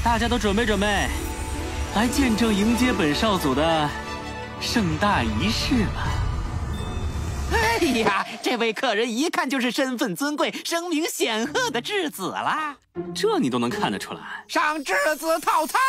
大家都准备准备，来见证迎接本少祖的盛大仪式吧。 哎呀，这位客人一看就是身份尊贵、声名显赫的质子啦！ 这你都能看得出来？ 上质子套餐。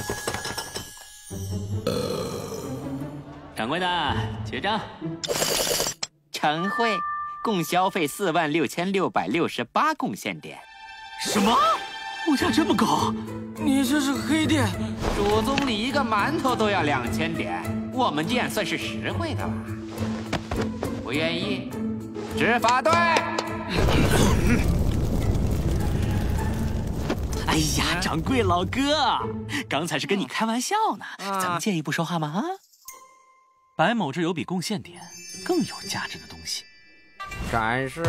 掌柜的，结账。 陈慧，共消费46668贡献点。 什么？物价这么高？你这是黑店！ 主宗里一个馒头都要2000点，我们店算是实惠的了。不愿意，执法队。 哎呀，掌柜老哥，刚才是跟你开玩笑呢，咱们介意不说话吗？啊？白某这有比贡献点更有价值的东西。 展示。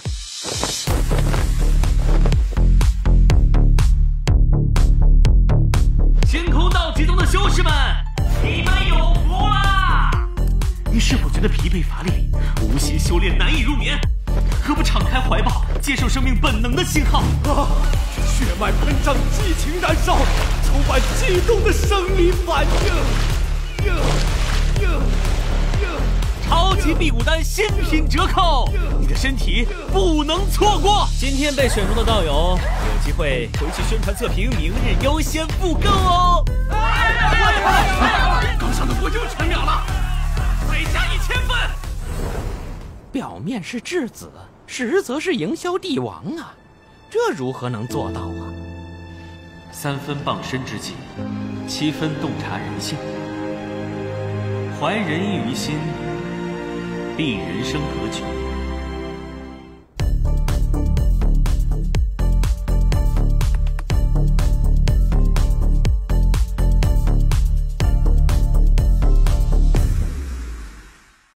星空道集中的修士们，你们有福啦！你是否觉得疲惫乏力，无心修炼难以入眠？何不敞开怀抱，接受生命本能的信号？ 啊！血脉喷张，激情燃烧，充满激动的生理反应。 超级辟谷丹新品折扣，你的身体不能错过。今天被选中的道友有机会回去宣传测评，明日优先复购哦。 刚上的不就1000秒了，再加1000份。 表面是质子，实则是营销帝王啊，这如何能做到啊 ？3分傍身之计，7分洞察人性，怀仁义于心，立人生格局。